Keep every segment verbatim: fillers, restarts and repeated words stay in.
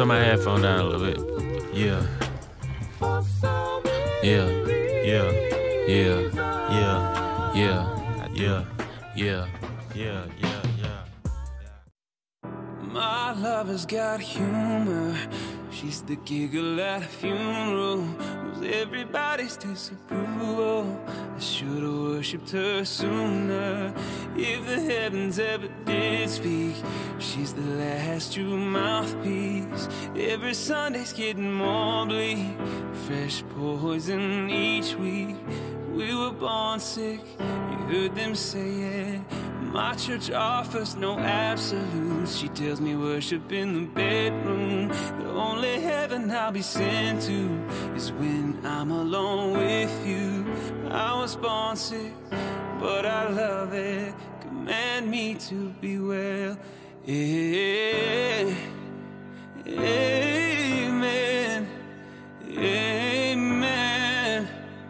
turn my headphone down a little bit. Yeah. Yeah. Yeah. Yeah. Yeah. Yeah. Yeah. Yeah. Yeah. Yeah. Yeah. My lover's got humor. She's the giggle at a funeral. Knows everybody's disapproval. I should've worshipped her sooner. If the heavens ever did speak, she's the last true mouthpiece. Every Sunday's getting more bleak. Fresh poison each week. We were born sick, you heard them say it. My church offers no absolutes. She tells me worship in the bedroom. The only heaven I'll be sent to is when I'm alone with you. I was born sick, but I love it. Command me to be well. Amen. Amen. Amen.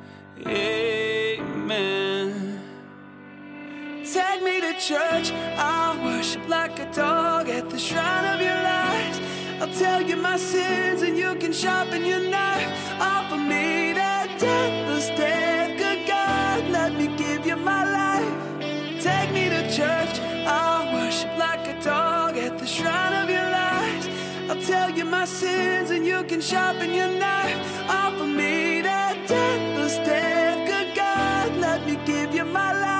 Amen. Take me to church, I'll worship like a dog at the shrine of your lies. I'll tell you my sins and you can sharpen your knife. Offer me that deathless death. Good God, let me give you my life. Take me to church, I'll worship like a dog at the shrine of your lies. I'll tell you my sins and you can sharpen your knife. Offer me that deathless death. Good God, let me give you my life.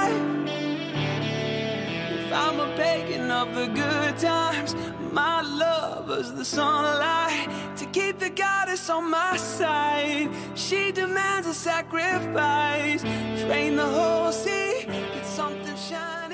I'm a pagan of the good times. My lover's the sunlight to keep the goddess on my side. She demands a sacrifice. Drain the whole sea, get something shiny.